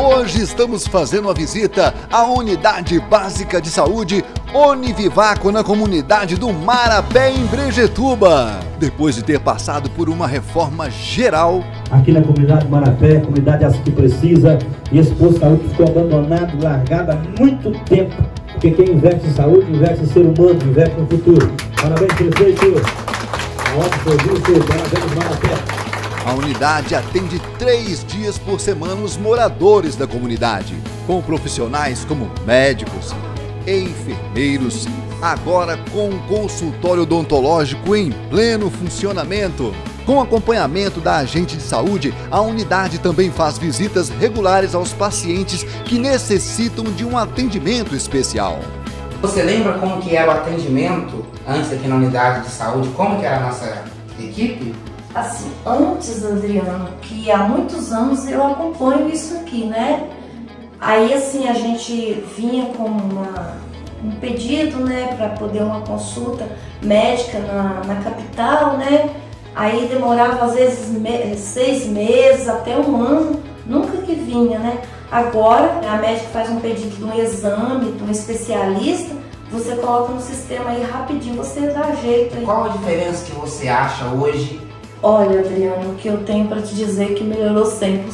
Hoje estamos fazendo uma visita à Unidade Básica de Saúde Univivaco na comunidade do Marapé, em Brejetuba. Depois de ter passado por uma reforma geral, aqui na comunidade do Marapé, comunidade essa que precisa, e esse posto de saúde ficou abandonado, largado há muito tempo, porque quem investe em saúde, investe em ser humano, investe no futuro. Parabéns, prefeito. Ótimo serviço, parabéns, Marapé. A unidade atende 3 dias por semana os moradores da comunidade, com profissionais como médicos, enfermeiros, agora com um consultório odontológico em pleno funcionamento. Com acompanhamento da agente de saúde, a unidade também faz visitas regulares aos pacientes que necessitam de um atendimento especial. Você lembra como que era o atendimento antes aqui na unidade de saúde? Como que era a nossa equipe? Assim, antes, Adriano, que há muitos anos eu acompanho isso aqui, né? Aí, assim, a gente vinha com um pedido, né, para poder uma consulta médica na capital, né? Aí demorava, às vezes, 6 meses, até 1 ano, nunca que vinha, né? Agora, a médica faz um pedido de um exame, de um especialista, você coloca no sistema aí rapidinho, você dá jeito aí. Qual a diferença que você acha hoje? Olha, Adriano, o que eu tenho para te dizer é que melhorou 100%.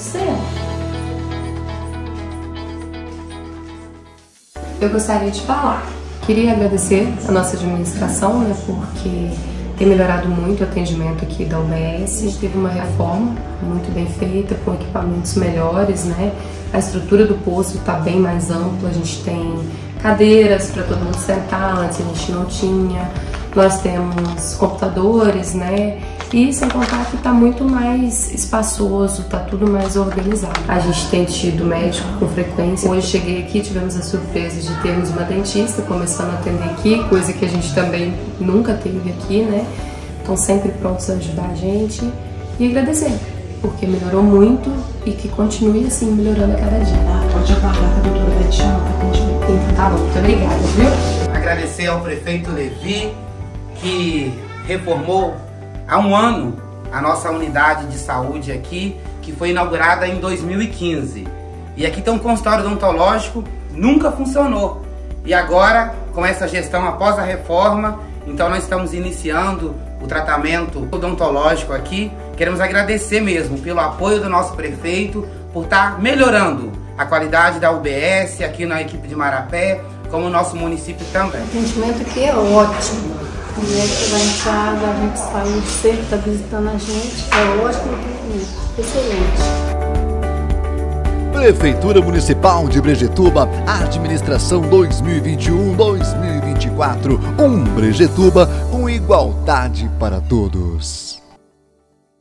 Eu gostaria de falar. Queria agradecer a nossa administração, né, porque tem melhorado muito o atendimento aqui da UBS. A gente teve uma reforma muito bem feita, com equipamentos melhores, né? A estrutura do posto está bem mais ampla, a gente tem cadeiras para todo mundo sentar, antes a gente não tinha. Nós temos computadores, né? E sem contar que está muito mais espaçoso, está tudo mais organizado. A gente tem tido médico com frequência. Hoje cheguei aqui, tivemos a surpresa de termos uma dentista começando a atender aqui, coisa que a gente também nunca teve aqui, né? Estão sempre prontos a ajudar a gente e agradecer, porque melhorou muito e que continue assim, melhorando a cada dia. Pode aguardar que a doutora vai te chamar para atendimento. Então tá bom, muito obrigada, viu? Agradecer ao prefeito Levi, que reformou há 1 ano a nossa unidade de saúde aqui, que foi inaugurada em 2015. E aqui tem um consultório odontológico, nunca funcionou. E agora, com essa gestão após a reforma, então nós estamos iniciando o tratamento odontológico aqui. Queremos agradecer mesmo pelo apoio do nosso prefeito, por estar melhorando a qualidade da UBS aqui na equipe de Marapé, como o nosso município também. O atendimento aqui é ótimo. A mulher que vai em casa, a gente de saúde sempre está visitando a gente, é ótimo atendimento, excelente. Prefeitura Municipal de Brejetuba, administração 2021-2024, Brejetuba com igualdade para todos.